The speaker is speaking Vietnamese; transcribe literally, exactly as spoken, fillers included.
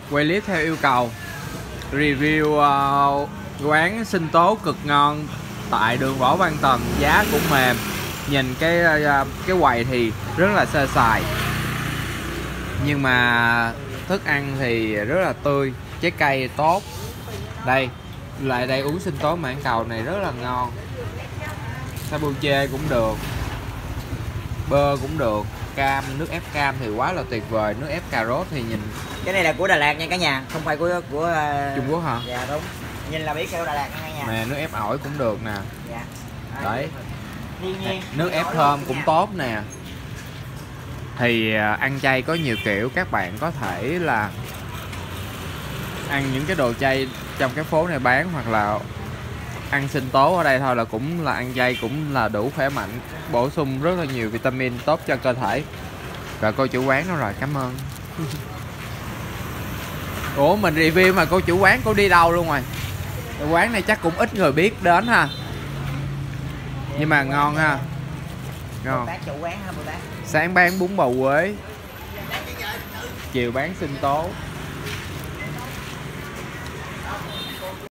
quay clip theo yêu cầu. Review uh, quán sinh tố cực ngon tại đường Võ Văn Tần, giá cũng mềm. Nhìn cái uh, cái quầy thì rất là sơ sài, nhưng mà thức ăn thì rất là tươi, trái cây tốt. Đây, lại đây uống sinh tố mãn cầu này rất là ngon. Sabuche cũng được, bơ cũng được, cam, nước ép cam thì quá là tuyệt vời. Nước ép cà rốt thì nhìn, cái này là của Đà Lạt nha cả nhà, không phải của của uh... Trung Quốc hả? Dạ đúng, nhìn là biết của Đà Lạt nha cả nhà. Nè, nước ép ổi cũng được nè. Dạ. Đấy, Thiên nhiên. nước ép thơm cũng tốt nè. Thì ăn chay có nhiều kiểu, các bạn có thể là ăn những cái đồ chay trong cái phố này bán, hoặc là ăn sinh tố ở đây thôi là cũng là ăn chay, cũng là đủ khỏe mạnh, bổ sung rất là nhiều vitamin tốt cho cơ thể. Và cô chủ quán đó rồi, cảm ơn. Ủa mình review mà cô chủ quán cô đi đâu luôn rồi? Cái quán này chắc cũng ít người biết đến ha, nhưng mà ngon ha, ngon. Bác chủ quán hả bác? Sáng bán bún bò Huế, chiều bán sinh tố.